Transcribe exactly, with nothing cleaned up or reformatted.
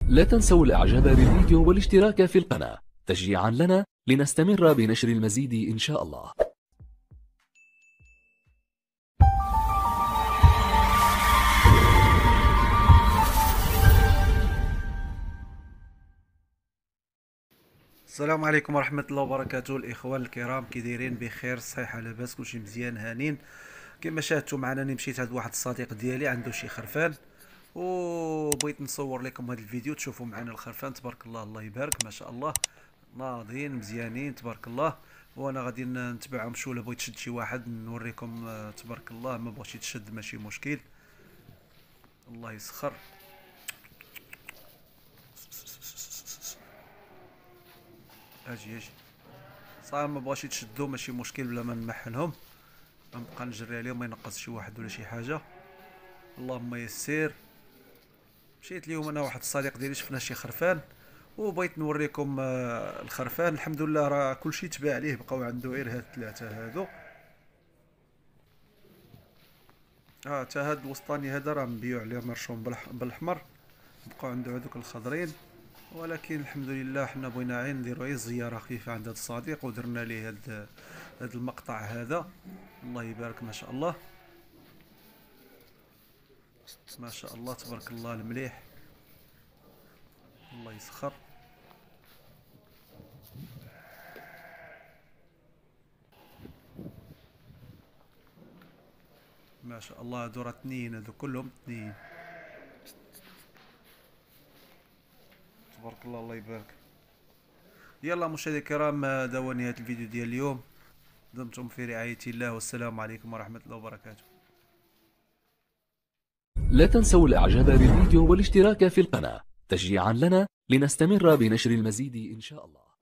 لا تنسوا الاعجاب بالفيديو والاشتراك في القناة تشجيعا لنا لنستمر بنشر المزيد إن شاء الله. السلام عليكم ورحمة الله وبركاته. الإخوان الكرام كي دايرين؟ بخير، صحيحة، لاباس، كلشي مزيان، هانين. كما شاهدتوا معنا اني مشيت عند واحد الصديق ديالي عنده شي خرفان، وبغيت نصور لكم هذا الفيديو تشوفوا معنا الخرفان. تبارك الله، الله يبارك، ما شاء الله، ناضين مزيانين تبارك الله. وانا غادي نتبعهم شو. بغيت تشد شي واحد نوريكم. آه، تبارك الله. ما بغيتش تشد ماشي مشكل، الله يسخر. اجي اجي صار ما بغاش يتشدوا ماشي مشكل، بلا ما نمحنهم نبقى نجري عليهم، ما ينقص شي واحد ولا شي حاجه. اللهم يسير. مشيت اليوم انا واحد الصديق ديالي، شفنا شي خرفان وبغيت نوريكم آه، الخرفان. الحمد لله راه كلشي تباع عليه، بقاو عنده غير هاد الثلاثه هادو. اه تا هاد الوسطاني هذا راه مبيوع عليه مرشوم بالح- بالاحمر، بقاو عنده هادوك الخضرين. ولكن الحمد لله حنا بغينا غير نديرو غير زياره خفيفه عند هاد الصديق، ودرنا ليه هاد هاد المقطع هذا. الله يبارك، ما شاء الله، ما شاء الله، تبارك الله المليح، الله يسخر. ما شاء الله، هادو راه اثنين، هادو كلهم اثنين، تبارك الله، الله يبارك. يلا مشاهدي الكرام، هذا هو نهاية الفيديو ديال اليوم. دمتم في رعاية الله، والسلام عليكم ورحمة الله وبركاته. لا تنسوا الاعجاب بالفيديو والاشتراك في القناة تشجيعا لنا لنستمر بنشر المزيد إن شاء الله.